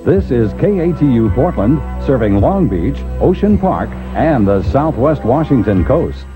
This is KATU Portland, serving Long Beach, Ocean Park, and the Southwest Washington coast.